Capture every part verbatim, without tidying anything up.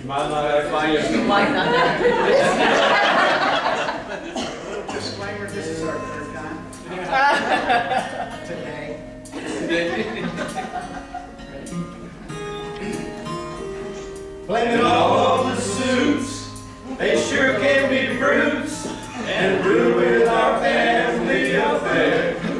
You might not have to see You might not have A little disclaimer, this is our third time. Today. Blaming all of the suits, they sure can be brutes and ruin our family affair.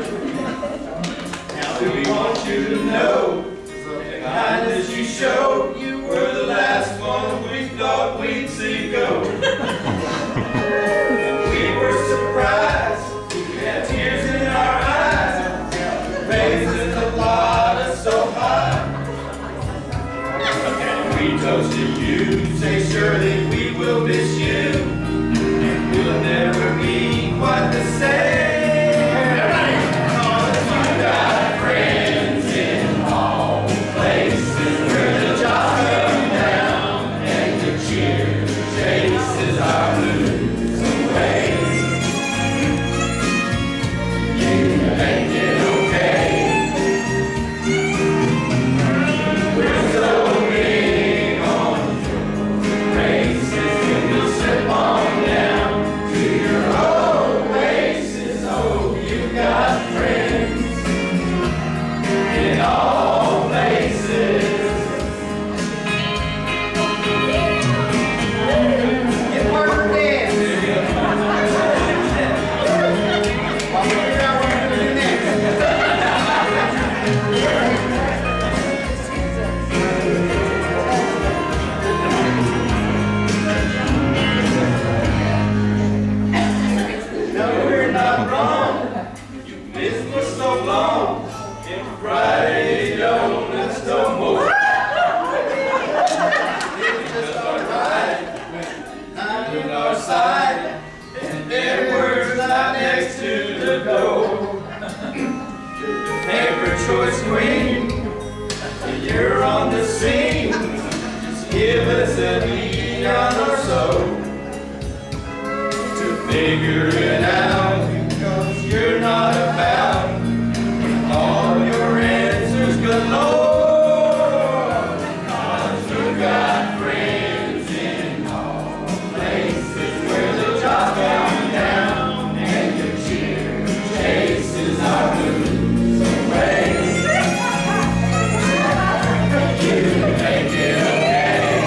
Now we want you to know the kindness you showed, you were the last one we thought we'd see go. We were surprised, we had tears in our eyes, raising the bar so high. We toasted you, say surely we will miss you, and we'll never be quite the same. Cause you got friends in all places where the jobs come down and the cheer chases our blues away. You make it okay. We're so big on races, and we'll slip on down to your oasis. Oh, you got friends in all places. Get more for dance. While we figure out what we're gonna do next. No, we're not wrong. You missed us so long. And Friday donuts no more. It's just alright. I'm on our side. And their words not next to the door. Paper choice queen, you're on the scene. Just give us a neon or so to figure it out, because you're not about all your answers galore. Cause you got friends in all places where the job comes down and your cheer chases our blues away. You make it okay.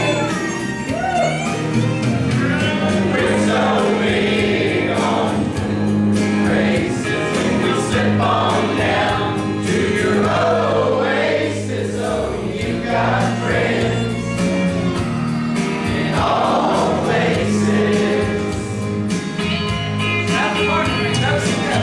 We're so big on races, and we slip on down to your oasis. Oh, you got friends in all places. Happy Marjorie, that's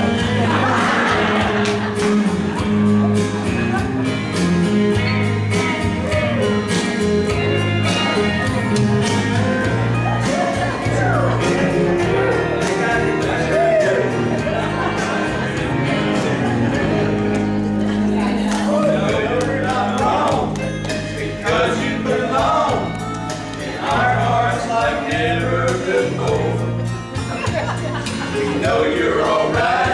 you're not wrong, because you belong in our hearts like never before. We know you're alright.